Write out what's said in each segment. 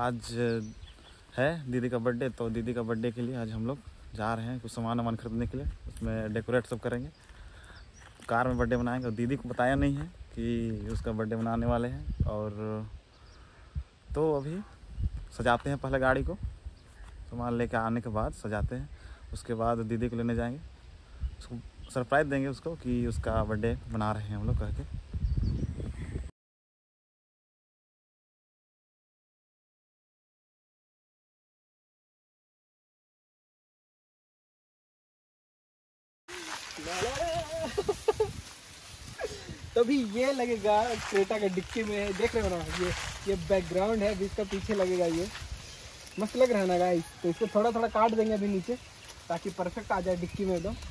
आज है दीदी का बर्थडे, तो दीदी का बर्थडे के लिए आज हम लोग जा रहे हैं कुछ सामान खरीदने के लिए। उसमें डेकोरेट सब करेंगे, कार में बर्थडे मनाएंगे। और दीदी को बताया नहीं है कि उसका बर्थडे मनाने वाले हैं। और तो अभी सजाते हैं पहले गाड़ी को, सामान लेकर आने के बाद सजाते हैं। उसके बाद दीदी को लेने जाएंगे, उसको सरप्राइज़ देंगे उसको कि उसका बर्थडे मना रहे हैं हम लोग कह के। तभी ये लगेगा क्रेटा का डिक्की में, देख रहे हो ना, ये बैकग्राउंड है अभी इसका, पीछे लगेगा। ये मस्त लग रहा है ना गाइस। तो इसको थोड़ा थोड़ा काट देंगे अभी नीचे, ताकि परफेक्ट आ जाए डिक्की में एकदम।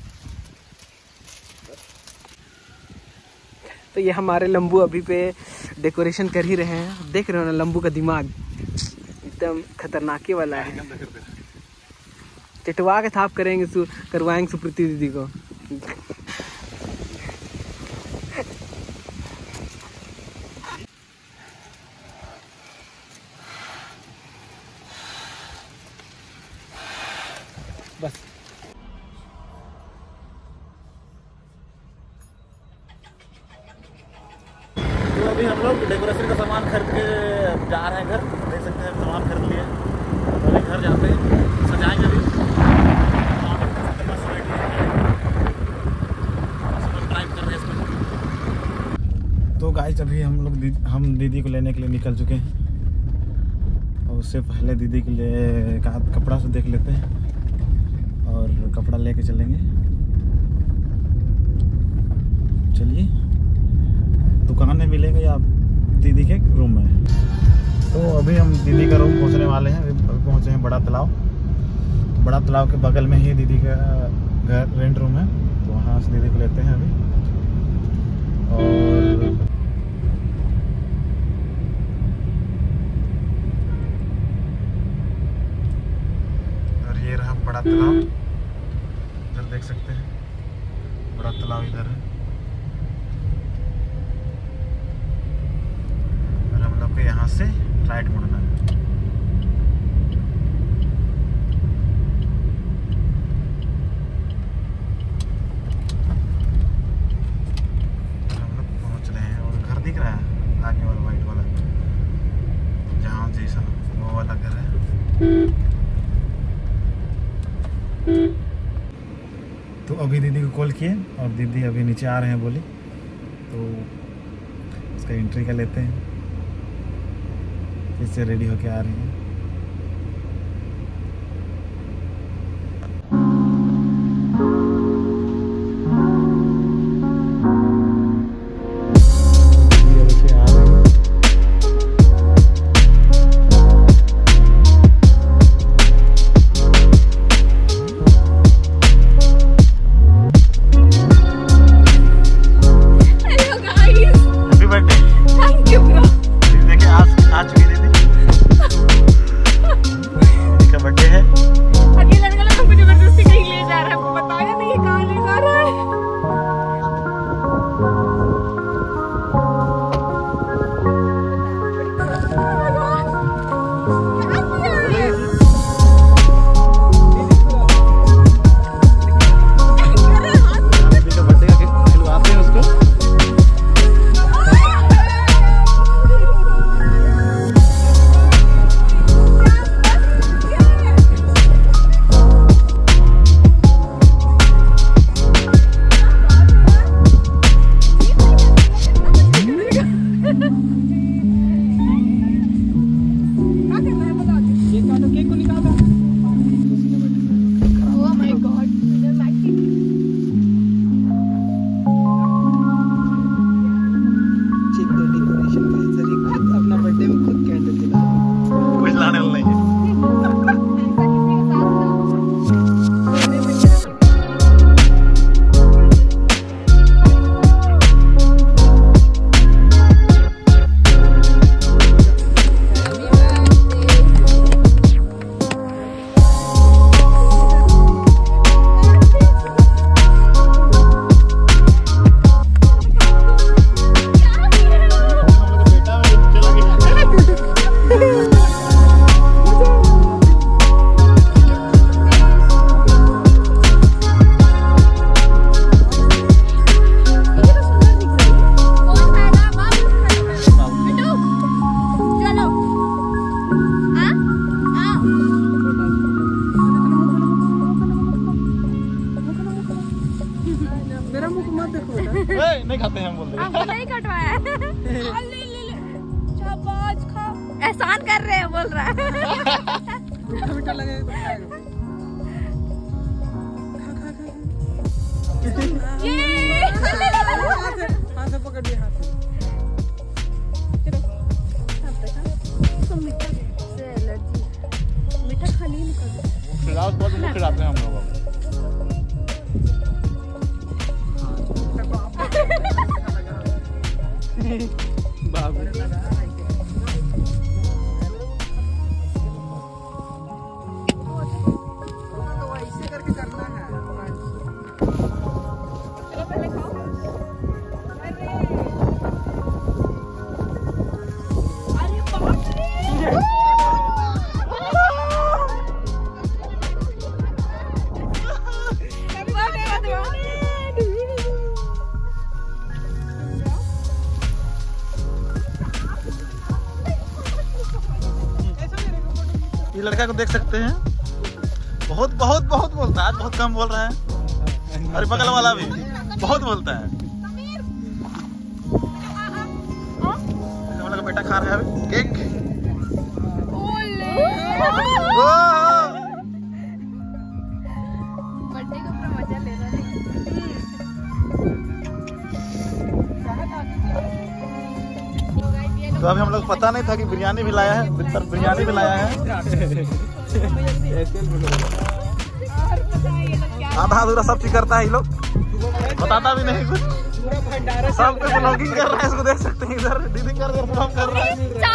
तो ये हमारे लंबू अभी पे डेकोरेशन कर ही रहे हैं। देख रहे हो ना लंबू का दिमाग एकदम खतरनाके वाला है। चटवा के थाप करेंगे, करवाएंगे सुप्रीति दीदी को। बस तो अभी हम लोग डेकोरेशन का सामान खरीद के जा रहे हैं घर। देख सकते हैं सामान खरीद लिए, अभी घर जाते हैं, सजाएंगे अभी। तो गाइस अभी हम दीदी को लेने के लिए निकल चुके हैं। और उससे पहले दीदी के लिए कपड़ा से देख लेते हैं और कपड़ा लेके चलेंगे। चलिए, दुकान में मिलेंगे या दीदी के रूम में। तो अभी हम दीदी का रूम पहुंचने वाले हैं। अभी पहुंचे हैं बड़ा तालाब के बगल में ही दीदी का घर रेंट रूम है, तो वहाँ से दीदी को लेते हैं अभी। और ये रहा बड़ा तालाब, इधर देख सकते हैं बड़ा तालाब इधर है। और हम लोग को यहाँ से राइट मुड़ना है। हम लोग पहुँच रहे हैं और घर दिख रहा है आगे वाला वाइट वाला, जहाँ जैसा वो वाला घर है। तो अभी दीदी को कॉल किए और दीदी अभी नीचे आ रहे हैं बोली, तो उसका एंट्री कर लेते हैं। फिर से रेडी होके आ रही हैं। आ चुकी दीदी। नहीं खाते हैं हम बोल रहे हमको नहीं कटवाया है। ले ले ले शाबाश खा, एहसान कर रहे हैं बोल रहा है। मीठा लगेगा ये हाथ से पकड़ लिया, हाथ से। तो मीठा से एलर्जी, मीठा खाने ही नहीं करते। खिलाओ बहुत मुँह खिलाते हैं हम लोग। बाबू ऐसे करके करना है। चलो पहले खाओ। अरे अरे बाप रे, ये लड़का को देख सकते हैं, बहुत बहुत बहुत बोलता है, आज बहुत कम बोल रहा है। अरे बगल वाला भी बहुत बोलता है। हम लोग का बेटा खा रहा है अभी केक। बर्थडे का पूरा मजा ले रहा है। तो अभी हम लोग पता नहीं था कि बिरयानी भी लाया है, बिरयानी भी लाया है। आधा अधूरा सब चीज करता है ये लोग, बताता भी नहीं कुछ। सब पे ब्लॉगिंग कर रहा है, इसको देख सकते हैं। इधर दीदी कर रहा है,